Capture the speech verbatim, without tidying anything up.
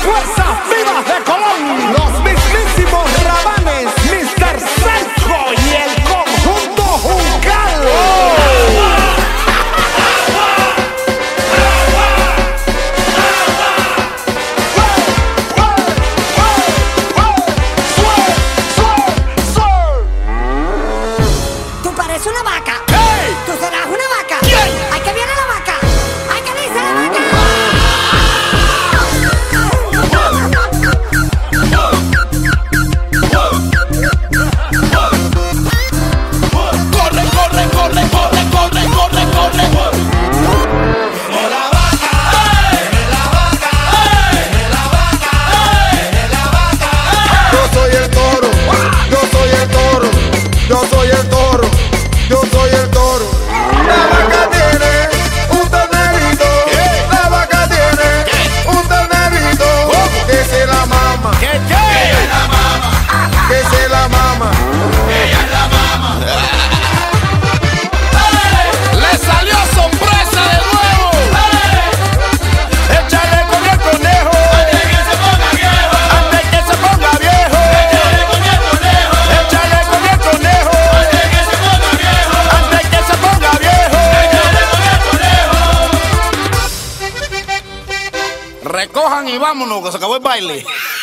fuerzas vivas de Colón, los mismísimos Rabanes, mister Senjo y el conjunto Juncal. Tú pareces una vaca. ¡Hey! Tú serás una vaca. ¿Quién? ¡Ay, que viene la vaca! ¡Ay, que dice la vaca! Corre, corre, corre, corre, corre, corre, corre. Viene la vaca, viene la vaca, viene la vaca, viene la vaca. Yo soy el toro, yo soy el toro, yo soy el toro, yo soy el toro. La vaca tiene un ternerito, la vaca tiene un ternerito, que se la mama, ¿Qué, qué? Ella es la mama, que se la mama. ella es la mama. Le salió sorpresa de nuevo. Échale con el conejo antes que se ponga viejo. Antes que se ponga viejo. Échale con el conejo. Échale con el conejo antes que se ponga viejo. Antes que se ponga viejo. Échale con el conejo. Recojan y vámonos, que se acabó el baile.